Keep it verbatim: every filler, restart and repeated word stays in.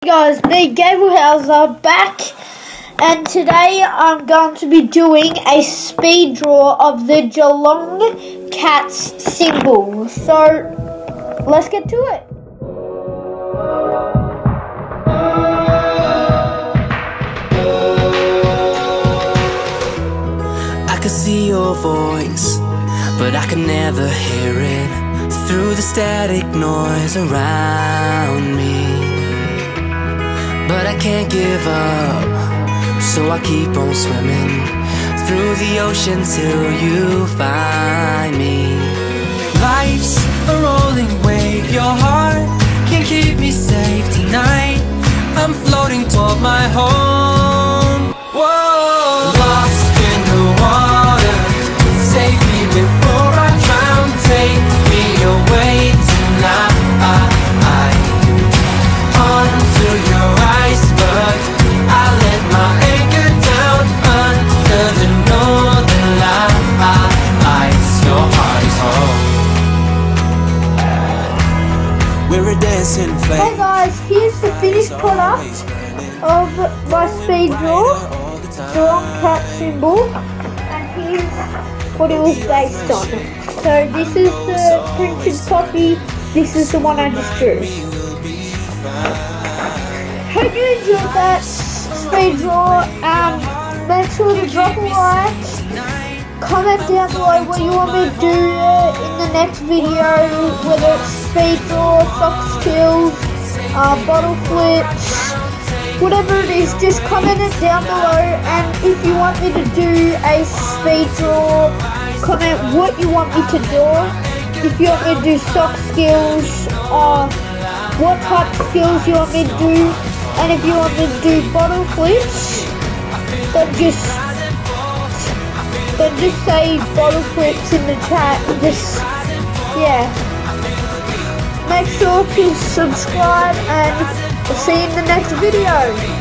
Hey guys, me Gabriel Hauser back, and today I'm going to be doing a speed draw of the Geelong Cats symbol. So let's get to it. I could see your voice, but I could never hear it through the static noise around me. But I can't give up, so I keep on swimming through the ocean till you find me. Life's a rolling wave, your heart can keep me safe tonight. I'm floating toward my home. Whoa, lost in the water, save me before I drown. Take me away tonight, onto your iceberg. I let my anchor down under the northern lights. Your heart is home. We're a dancing flame. Hey guys, here's the finished product of my speed draw, Geelong Cat symbol, and here's what it was based on. So this is the printed copy, this is the one I just drew. Hope you enjoyed that speed draw. Um, make sure to drop a like, comment down below what you want me to do in the next video, whether it's speed draw, soft skills, uh, bottle flips, whatever it is, just comment it down below. And if you want me to do a speed draw, comment what you want me to draw. If you want me to do soft skills, or what type of skills you want me to do. And if you want me to do bottle flips, then just then just say bottle flips in the chat. And just yeah, make sure to subscribe, and I'll see you in the next video.